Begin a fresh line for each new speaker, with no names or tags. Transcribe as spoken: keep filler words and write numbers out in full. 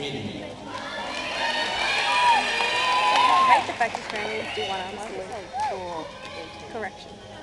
meeting.
I hate the fact Australians do one arm only. Correction.